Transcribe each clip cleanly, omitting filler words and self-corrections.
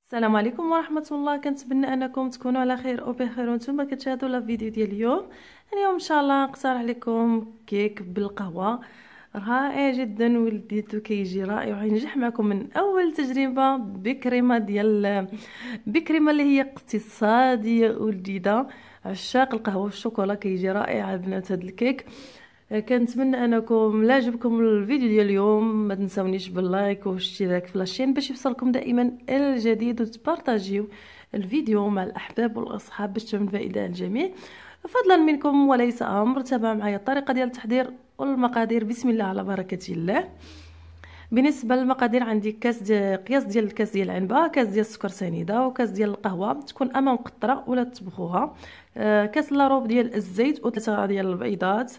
السلام عليكم ورحمه الله. كنتمنى انكم تكونوا على خير وبخير وانتم كتشاهدوا لا فيديو ديال اليوم ان شاء الله نقترح لكم كيك بالقهوه رائع جدا ولديتو كيجي رائع وينجح معكم من اول تجربه بكريمه اللي هي اقتصاديه ولذيذه. عشاق القهوه والشوكولا كيجي رائع البنات هذا الكيك. كنتمنى انكم لا عجبكم الفيديو ديال اليوم ما تنسونيش باللايك والاشتراك في لاشين باش يوصلكم دائما الجديد وتبارطاجيو الفيديو مع الاحباب والاصحاب باش تكون فائده للجميع. فضلا منكم وليس امر. تابعوا معايا الطريقه ديال التحضير والمقادير. بسم الله على بركه الله. بالنسبه للمقادير عندي قياس ديال الكاس ديال العنبه، كاس ديال السكر سنيده، وكاس ديال القهوه تكون اما مقطره ولا تطبخوها، كاس لاروب ديال الزيت وثلاثه ديال البيضات،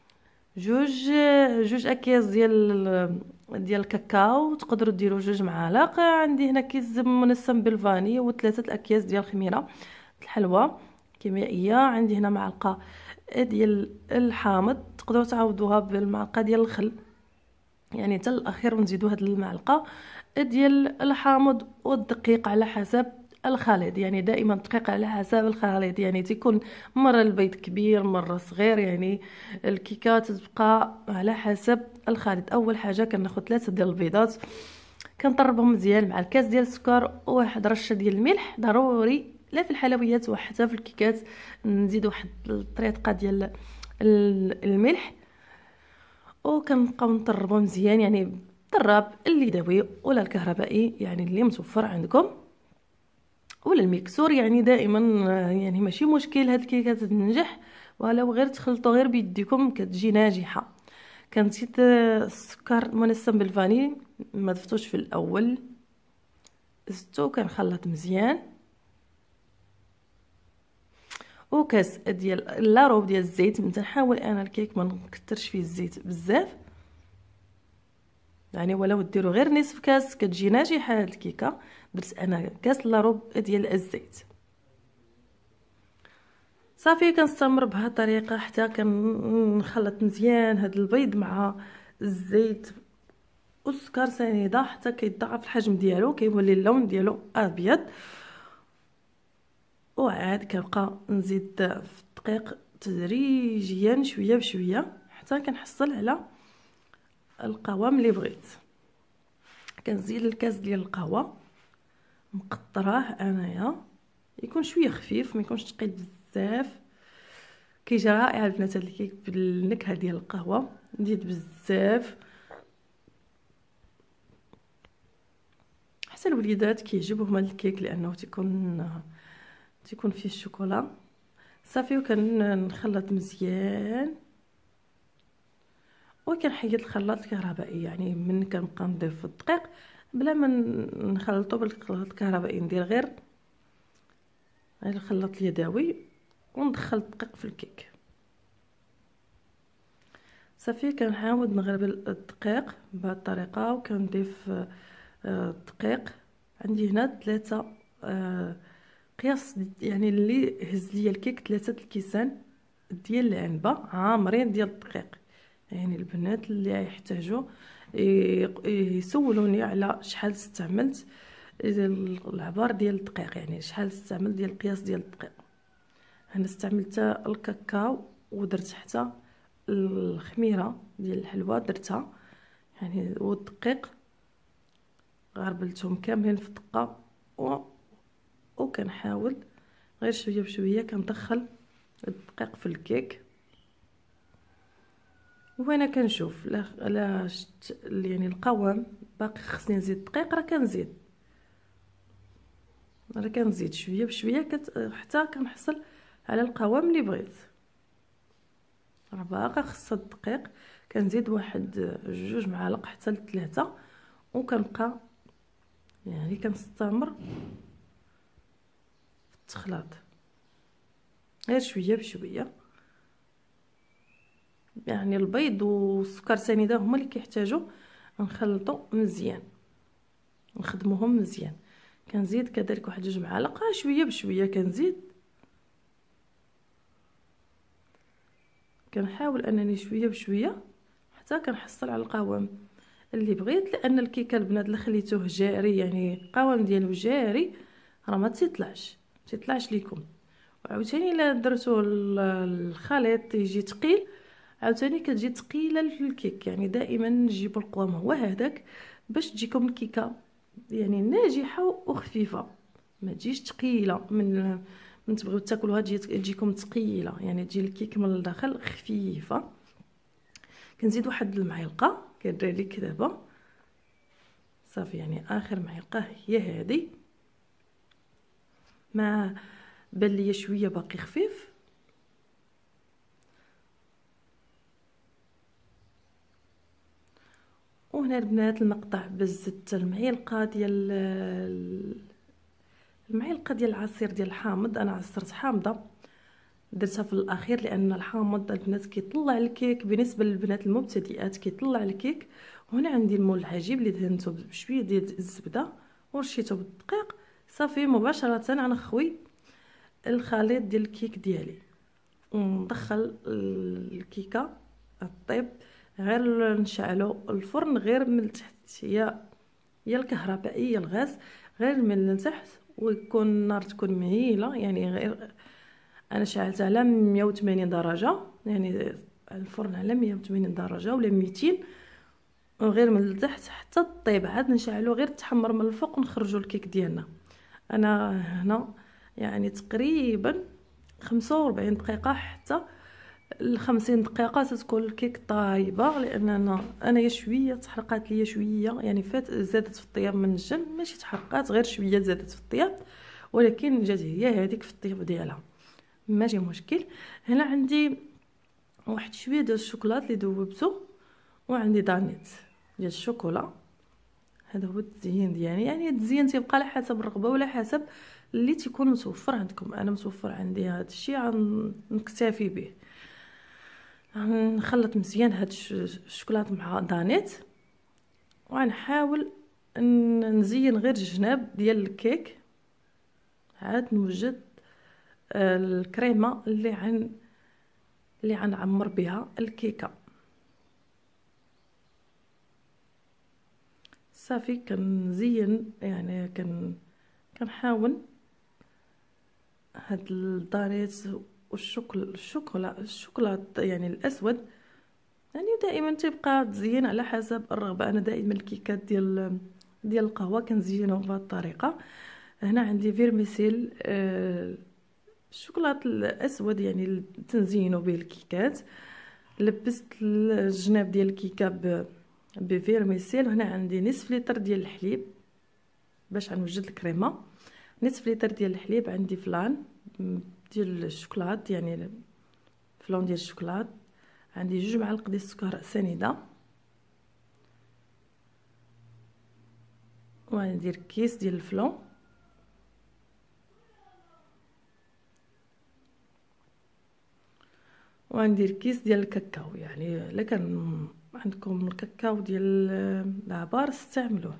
جوج اكياس ديال الكاكاو، تقدروا ديروا 2 معالق. عندي هنا كيس منسم بالفاني وثلاثه الاكياس ديال الخميره الحلوى كيميائيه. عندي هنا معلقه ديال الحامض، تقدروا تعوضوها بالمعلقه ديال الخل يعني حتى الاخير، ونزيدوا هاد المعلقه ديال الحامض والدقيق على حسب الخليط. يعني دائما دقيق على حسب الخليط، يعني تيكون مره البيض كبير مره صغير، يعني الكيكه تبقى على حسب الخليط. اول حاجه كناخذ 3 ديال البيضات كنطربهم مزيان مع الكاس ديال السكر وواحد رشه ديال الملح ضروري، لا في الحلويات وحتى في الكيكات نزيد واحد الطريقه ديال الملح، وكنبقاو نطربو مزيان. يعني الطراب اليدوي ولا الكهربائي يعني اللي متوفر عندكم، ولا الميكسور يعني دائما يعني ماشي مشكل. هاد الكيكه تنجح ولو غير تخلطوا غير بيديكم كتجي ناجحه. كنزيد السكر منسم بالفاني ما ضفتوش في الاول، زدتو كنخلط مزيان، وكاس ديال لاروب ديال الزيت. نحاول انا الكيك ما نكثرش فيه الزيت بزاف، يعني ولو ديروا غير نصف كاس كتجي ناجحه هاد الكيكه. درت انا كاس لاروب ديال الزيت. صافي كنستمر بهذه الطريقه حتى كنخلط مزيان هاد البيض مع الزيت والسكر سنيده حتى كيتضاعف الحجم ديالو، كيولي اللون ديالو ابيض. وعاد كنبقى نزيد في الدقيق تدريجيا شويه بشويه حتى كنحصل على القوام اللي بغيت. كنزيد الكاس ديال القهوه مقطراه انايا، يكون شويه خفيف ما يكونش ثقيل بزاف. كيجي رائع البنات هاد الكيك بالنكهه ديال القهوه. نزيد بزاف حتى الوليدات كيعجبهم هاد الكيك لانه تيكون فيه الشوكولا. صافي وكنخلط مزيان وكنحيد الخلاط الكهربائي، يعني من كنبقى نضيف الدقيق بلا ما نخلطو بالخلاط الكهربائي، ندير غير الخلاط اليدوي وندخل الدقيق في الكيك. صافي كنحاول نغربل الدقيق بهذه الطريقه وكنضيف الدقيق. عندي هنا 3 قياس، يعني اللي هز ليا الكيك 3 الكيسان ديال العنبه عامرين ديال الدقيق. يعني البنات اللي يحتاجوا يسولوني على شحال استعملت العبار ديال الدقيق، يعني شحال استعمل ديال القياس ديال الدقيق. انا استعملت الكاكاو ودرت حتى الخميره ديال الحلوى درتها، يعني والدقيق غربلتهم كاملين في الدقه وكنحاول غير شويه بشويه كندخل الدقيق في الكيك. وانا كنشوف لا شت يعني القوام باقي خصني نزيد دقيق راه كنزيد شويه بشويه حتى كنحصل على القوام اللي بغيت. راه باقا خص الدقيق كنزيد واحد 2 معالق حتى ل3 وكنبقى يعني كنستمر في التخلاط غير شويه بشويه. يعني البيض والسكر سنيده هما اللي كيحتاجوا نخلطوا مزيان نخدموهم مزيان. كنزيد كذلك واحد 2 معالق شويه بشويه كنزيد. كنحاول انني شويه بشويه حتى كنحصل على القوام اللي بغيت، لان الكيكه البنات اللي خليتوه جاري يعني القوام ديالو جاري راه ما تيطلعش ليكم. وعاوتاني الا درتو الخليط يجي ثقيل، عاوتاني كتجي ثقيله في الكيك. يعني دائما نجيبوا القوام هو هذاك باش تجيكم الكيكه يعني ناجحه وخفيفه، ما تجيش ثقيله من تبغيو تاكلوها تجيكم ثقيله، يعني تجي الكيك من الداخل خفيفه. كنزيد واحد المعلقه كندير لك دابا صافي، يعني اخر معلقه هي هذه. ما بان ليا شويه باقي خفيف، وهنا البنات المقطع بزت المعلقه ديال العصير ديال الحامض. انا عصرت حامضه درتها في الاخير، لان الحامض البنات كيطلع الكيك بالنسبه للبنات المبتدئات كيطلع الكيك. وهنا عندي المول العجيب اللي دهنته بشويه ديال الزبده ورشيته بالدقيق. صافي مباشره غنخوي الخليط ديال الكيك ديالي وندخل الكيكه الطيب. غير نشعلو الفرن غير من التحت، يا الكهربائي يا الغاز، غير من التحت، ويكون النار تكون مهيله. يعني غير انا شعلت على 180 درجه، يعني الفرن على 180 درجه ولا 200، وغير من التحت حتى طيب. عاد نشعلو غير تحمر من الفوق ونخرجوا الكيك ديالنا. انا هنا يعني تقريبا 45 دقيقه حتى 50 دقيقه تتكون الكيك طايبه، لان انا شويه تحرقات ليا شويه، يعني فات زادت في الطياب من الجن، ماشي تحرقات غير شويه زادت في الطياب، ولكن جات هي هذيك في الطياب ديالها ماشي مشكل. هنا عندي واحد شويه ديال الشوكولات اللي ذوبته، وعندي دانيت ديال الشوكولا. هذا هو التزيين ديالي، يعني التزيين تيبقى على حسب الرغبه ولا حسب اللي تيكون متوفر عندكم. انا متوفر عندي هذا الشيء نكتفي به. نخلط مزيان هاد الشوكولات مع دانيت، وغنحاول نزين غير الجناب ديال الكيك. عاد نوجد الكريمه اللي غنعمر بها الكيكه. صافي كنزين، يعني كنحاول هاد الدانيت الشوكولا يعني الاسود، يعني دائما تبقى تزين على حسب الرغبه. انا دائما الكيكات ديال القهوه كنزينهم بهذه الطريقه. هنا عندي فيرميسيل الشوكولاط الاسود، يعني تنزينوا به الكيكات. لبست الجناب ديال الكيكه بفيرميسيل. هنا عندي نصف لتر ديال الحليب باش غنوجد الكريمه، نصف لتر ديال الحليب. عندي فلان ديال الشوكولات، يعني فلون ديال الشوكولات. عندي 2 معالق ديال السكر سنيده، وغندير كيس ديال الفلون، وغندير كيس ديال الكاكاو. يعني الا كان عندكم الكاكاو ديال العبار استعملوه،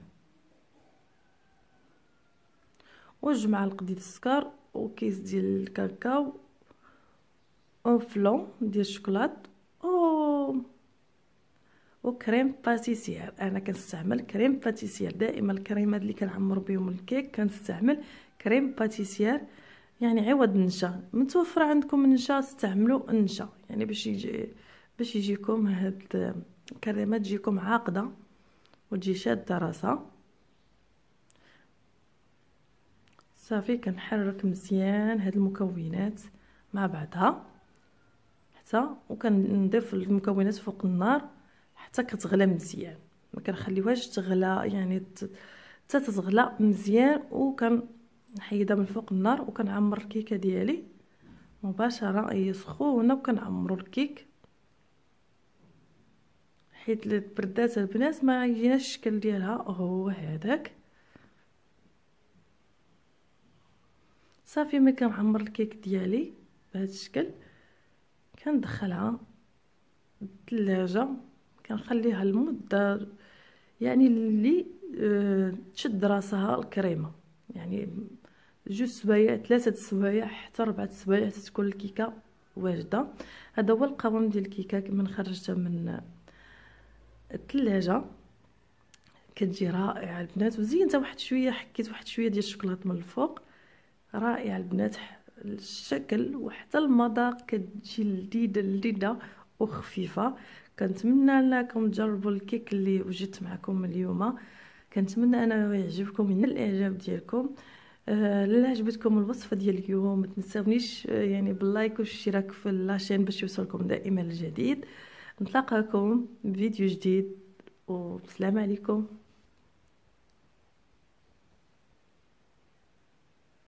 و2 معالق ديال السكر، وكيس ديال الكاكاو، وفلون ديال الشوكولات، وكريم باتيسير. انا كنستعمل كريم باتيسير دائما. الكريمات اللي كنعمر بهم الكيك كنستعمل كريم باتيسير، يعني عوض النشا. متوفر عندكم النشا استعملوا النشا، يعني باش يجيكم هاد الكريمات تجيكم عاقده وتجي شاده راسها. صافي كنحرك مزيان هاد المكونات مع بعضها حتى، وكنضيف المكونات فوق النار حتى كتغلى مزيان. ما كنخليوهاش تغلى، يعني حتى تتغلى مزيان، وكنحيدها من فوق النار وكنعمر الكيكه ديالي مباشره. هي سخونه وكنعمرو الكيك، حيت البردات البنات ما يجيناش الشكل ديالها هو هذاك. صافي ملي كنعمر الكيك ديالي بهذا الشكل كندخلها الثلاجه، كنخليها لمده يعني اللي تشد راسها الكريمه، يعني 2 سوايع 3 سوايع حتى 4 سوايع تكون الكيكه واجده. هذا هو القوام ديال الكيكه من خرجتها من الثلاجه. كتجي رائعه البنات. وزينتها واحد شويه، حكيت واحد شويه ديال الشوكولاط من الفوق. رائعه البنات، الشكل وحتى المذاق كتجي لذيذه لذيذه وخفيفه. كنتمنى انكم تجربوا الكيك اللي وجدت معكم اليوم. كنتمنى انه يعجبكم من الاعجاب ديالكم. لا عجبتكم الوصفه ديال اليوم ما تنساونيش يعني باللايك والاشتراك في لاشين باش يوصلكم دائما الجديد. نتلاقاكم بفيديو جديد والسلام عليكم.